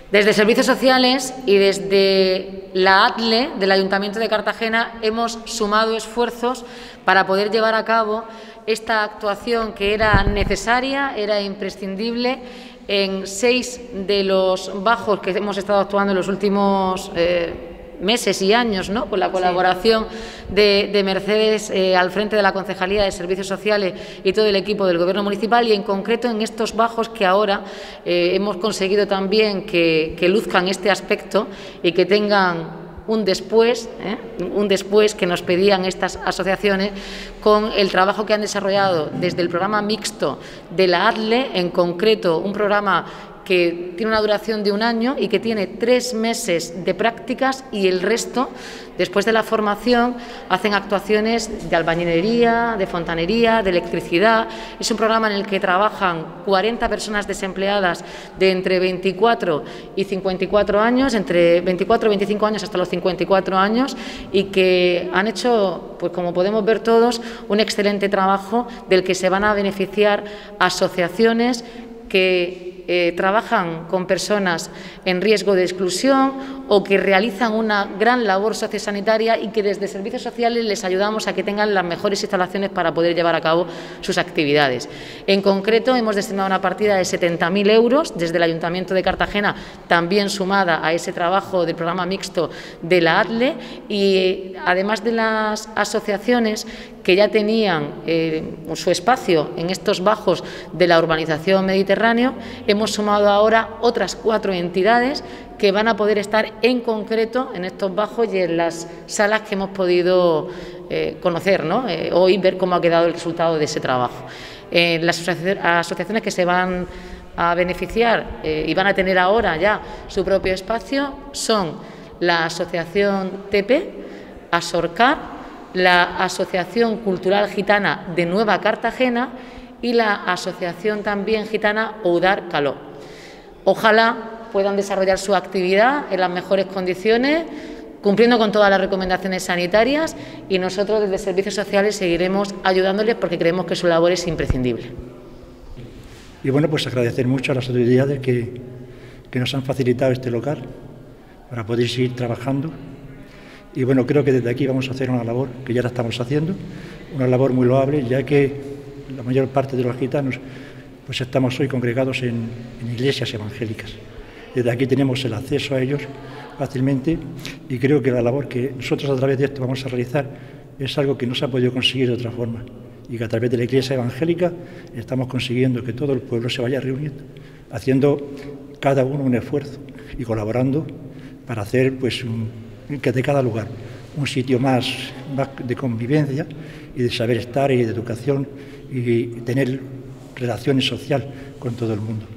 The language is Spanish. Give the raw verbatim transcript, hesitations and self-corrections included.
Desde Servicios Sociales y desde la A T L E del Ayuntamiento de Cartagena hemos sumado esfuerzos para poder llevar a cabo esta actuación que era necesaria, era imprescindible en seis de los bajos que hemos estado actuando en los últimos eh, meses y años, ¿no?, con la colaboración sí. de, de Mercedes eh, al frente de la Concejalía de Servicios Sociales y todo el equipo del Gobierno municipal, y en concreto en estos bajos que ahora eh, hemos conseguido también que, que luzcan este aspecto y que tengan un después, ¿eh? un después que nos pedían estas asociaciones con el trabajo que han desarrollado desde el programa mixto de la A T L E, en concreto un programa que tiene una duración de un año y que tiene tres meses de prácticas, y el resto, después de la formación, hacen actuaciones de albañilería, de fontanería, de electricidad. Es un programa en el que trabajan cuarenta personas desempleadas de entre veinticuatro y cincuenta y cuatro años, entre veinticuatro y veinticinco años hasta los cincuenta y cuatro años, y que han hecho, pues como podemos ver todos, un excelente trabajo del que se van a beneficiar asociaciones que Eh, trabajan con personas en riesgo de exclusión o que realizan una gran labor sociosanitaria, y que desde Servicios Sociales les ayudamos a que tengan las mejores instalaciones para poder llevar a cabo sus actividades. En concreto, hemos destinado una partida de setenta mil euros desde el Ayuntamiento de Cartagena, también sumada a ese trabajo del programa mixto de la A T L E, y además de las asociaciones que ya tenían eh, su espacio en estos bajos de la urbanización Mediterráneo, hemos sumado ahora otras cuatro entidades que van a poder estar en concreto en estos bajos y en las salas que hemos podido eh, conocer, ¿no? eh, hoy, ver cómo ha quedado el resultado de ese trabajo. Eh, las asociaciones que se van a beneficiar eh, y van a tener ahora ya su propio espacio son la Asociación T P, Asorcar, la Asociación Cultural Gitana de Nueva Cartagena y la Asociación también gitana Oudar Caló. Ojalá puedan desarrollar su actividad en las mejores condiciones, cumpliendo con todas las recomendaciones sanitarias, y nosotros desde Servicios Sociales seguiremos ayudándoles porque creemos que su labor es imprescindible. Y bueno, pues agradecer mucho a las autoridades que, que nos han facilitado este local para poder seguir trabajando. Y bueno, creo que desde aquí vamos a hacer una labor que ya la estamos haciendo, una labor muy loable, ya que la mayor parte de los gitanos pues estamos hoy congregados en, en iglesias evangélicas. Desde aquí tenemos el acceso a ellos fácilmente, y creo que la labor que nosotros a través de esto vamos a realizar es algo que no se ha podido conseguir de otra forma, y que a través de la iglesia evangélica estamos consiguiendo que todo el pueblo se vaya reuniendo, haciendo cada uno un esfuerzo y colaborando para hacer pues un que de cada lugar un sitio más, más de convivencia y de saber estar y de educación y tener relaciones sociales con todo el mundo.